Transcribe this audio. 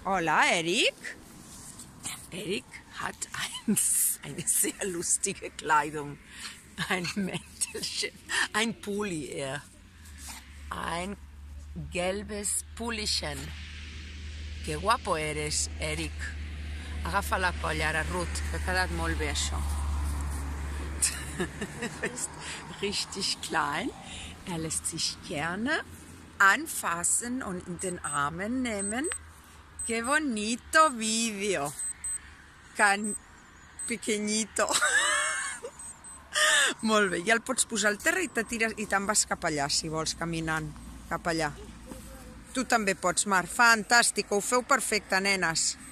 Hola, Erik. Erik hat eine sehr lustige Kleidung. Ein Mäntelchen, ein Pulli eher. Ein gelbes Pullichen. Que guapo eres, Erik. Agafa la colla ara, Ruth, que ha quedat molt bé això. Ist richtig klein. Er lässt sich gerne anfassen und in den Armen nehmen. Qué bonito vídeo. Can pequeñito. Molt bé, ja el pots posar al terra i te'n vas cap allà, si vols, caminant. Cap allà. Tu també pots, Mar. Fantàstic, ho feu perfecte, nenes.